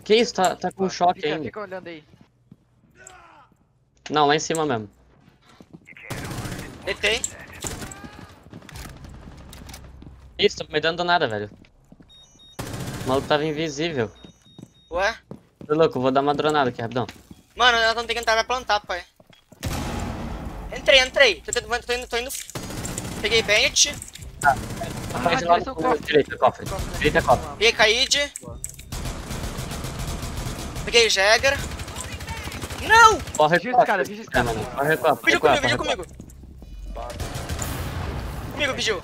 Que isso? Tá com choque ainda. Fica olhando aí. Não, lá em cima mesmo. Deitei. Isso, tô me dando nada, velho. O maluco tava invisível. Ué? Tô louco, vou dar uma dronada aqui, rapidão. Mano, nós vamos ter que entrar pra plantar, pai. Entrei. Tô indo. Peguei Bennett. Faz de lado pro direita, cofre. Direita, cofre. Peguei Kaid. Peguei Jäger. Não! Corre Vigia com esse cara, vigia esse cara. mano. Corre com a Vigia comigo. Comigo, Vigia.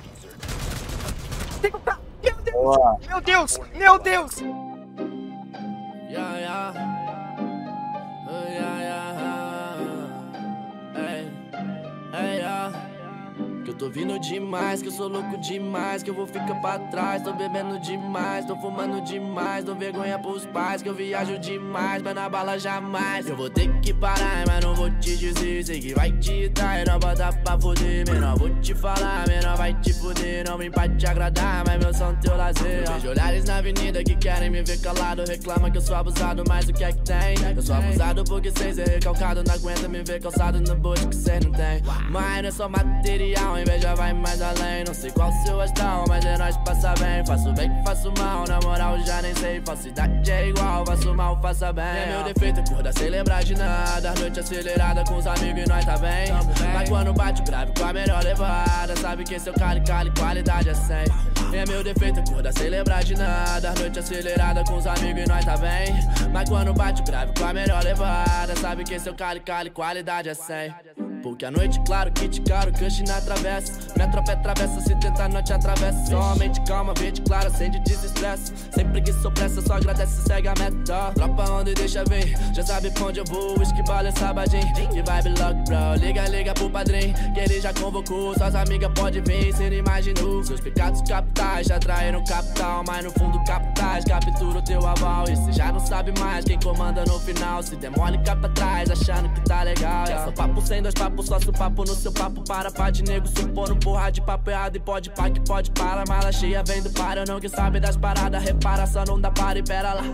Boa. Meu Deus! Yeah, yeah. Yeah, yeah. Hey, hey, yeah. Que eu tô vindo demais, que eu sou louco demais, que eu vou ficar pra trás. Tô bebendo demais, tô fumando demais, dou vergonha pros pais, que eu viajo demais, mas na bala jamais. Eu vou ter que parar, mas não vou te dizer, sei que vai te dar, não bota pra foder. Menor, vou te falar, menor, vai te foder. Não vim pra te agradar, mas meu som teu lazer. Eu vejo olhares na avenida que querem me ver calado, reclama que eu sou abusado, mas o que é que tem? Eu sou abusado porque cês é recalcado, não aguenta me ver calçado no boot que cês não tem. Mas não é só material, a inveja vai mais além. Não sei qual seu astral, mas é nós passa bem. Faço bem que faço mal, na moral já nem sei. Falsidade é igual, faço mal, faça bem. É meu defeito, acorda sem lembrar de nada. Noite acelerada com os amigos e nós tá bem. Mas quando bate o grave com a melhor levada, sabe que esse é o cali, qualidade é 100. É meu defeito, acorda sem lembrar de nada. Noite acelerada com os amigos e nós tá bem. Mas quando bate o grave com a melhor levada, sabe que esse é o cali, qualidade é 100. Porque a noite, claro, que te caro, cush na travessa. Minha tropa é travessa, se tentar não te atravessa. Somente calma, verde clara, sem de desestresse. Sem preguiça ou pressa, só agradece, segue a meta. Tropa onda e deixa vir, já sabe pra onde eu vou. Whisky, bala e sabadinho, que vibe lock, bro. Liga pro padrinho, que ele já convocou. Suas amigas pode vir, cê não imaginou. Seus pecados capitais já traíram capital, mas no fundo capitais captura o teu aval. E cê já não sabe mais quem comanda no final. Se demole cá pra trás, achando que tá legal. É só papo sem dois papos, só se o papo no seu papo para de nego supondo porra de papo errado e pode pá que pode para. Mala cheia vem do para, eu não que sabe das paradas. Repara, só não dá para e pera lá.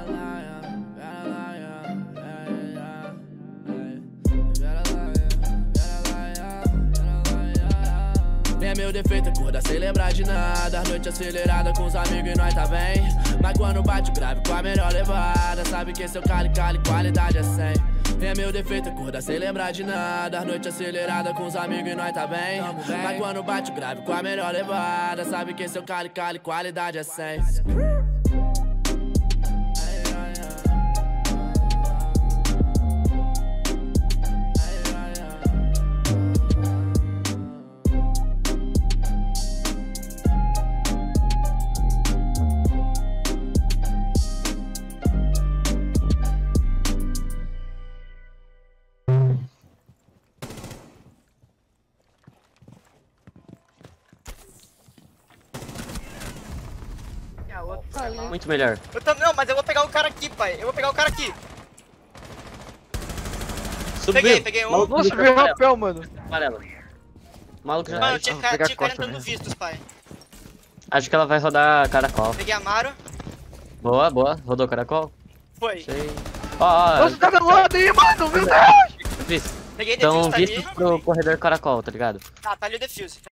É meu defeito, acorda sem lembrar de nada. Noite acelerada com os amigos e nós tá bem. Mas quando bate o grave com a melhor levada, sabe que esse é o cali, qualidade é 100. É meu defeito, acorda sem lembrar de nada. Noite acelerada com os amigos e nós tá bem. Mas quando bate o grave com a melhor levada, sabe que esse é o cali, qualidade é 100. Muito melhor. Não, mas eu vou pegar o cara aqui, pai. Eu vou pegar o cara aqui. Subiu. Peguei um. Maluco Nossa, subiu veio o rapel, mano. amarelo. Maluco já. Mano, tinha pegar cara costa, entrando né? vistos, pai. Acho que ela vai rodar caracol. Peguei Amaro. Boa. Rodou caracol? Foi. Sei. Ó, Nossa, tá vendo lado aí, mano, meu Deus! Defuse. Peguei Então, defuse, tá visto ali. pro corredor caracol, tá ligado? Tá ali o defuse.